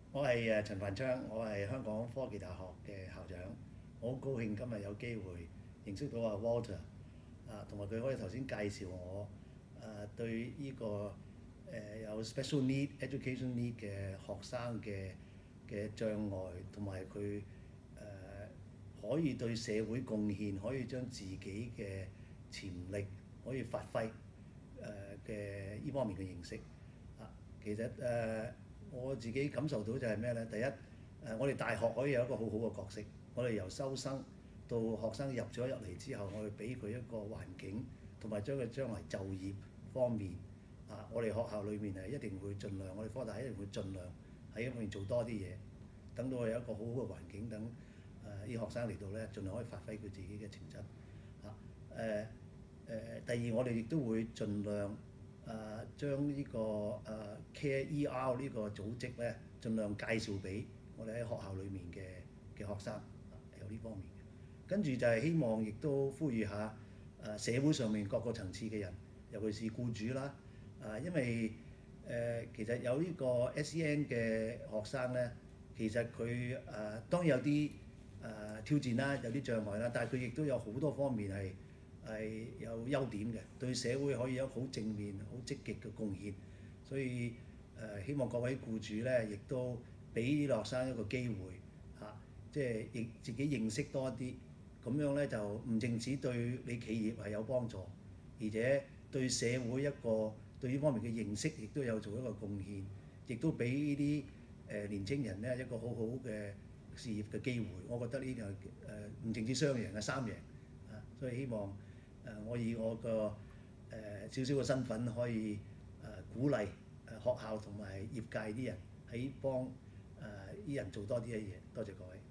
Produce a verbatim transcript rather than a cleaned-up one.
我係誒陳繁昌，我係香港科技大學嘅校長。我好高興今日有機會認識到阿 Walter 啊，同埋佢可以頭先介紹我誒、啊、對呢、這個誒、呃、有 special need education need 嘅學生嘅嘅障礙，同埋佢誒可以對社會貢獻，可以將自己嘅潛力可以發揮誒嘅呢方面嘅認識啊。其實誒、呃我自己感受到就係咩呢？第一，誒我哋大學可以有一個好好嘅角色，我哋由收生到學生入咗入嚟之後，我哋俾佢一個環境，同埋將佢將來就業方面啊，我哋學校裏面係一定會盡量，我哋科大一定會盡量喺呢方面做多啲嘢，等到佢有一個好好嘅環境，等誒啲學生嚟到咧，盡量可以發揮佢自己嘅潛質嚇。誒誒，第二我哋亦都會盡量。誒、啊、將呢、這個誒、啊、CareER 呢個組織咧，盡量介紹俾我哋喺學校裏面嘅嘅學生，啊、有呢方面嘅。跟住就係希望亦都呼籲下誒、啊、社會上面各個層次嘅人，尤其是僱主啦，啊，因為誒、呃、其實有呢個 S E N 嘅學生咧，其實佢誒、啊、當然有啲誒、啊、挑戰啦，有啲障礙啦，但係佢亦都有好多方面係。係有優點嘅，對社會可以有好正面、好積極嘅貢獻。所以誒、呃，希望各位僱主咧，亦都俾啲學生一個機會嚇、啊，即係亦自己認識多啲。咁樣咧就唔淨止對你企業係有幫助，而且對社會一個對呢方面嘅認識，亦都有做一個貢獻，亦都俾呢啲誒年青人咧一個好好嘅事業嘅機會。我覺得呢個誒唔淨止雙贏嘅三贏啊，所以希望。誒、呃，我以我個誒少少嘅身份，可以誒、呃、鼓勵誒、呃、學校同埋業界啲人喺幫誒啲人做多啲嘅嘢。多謝各位。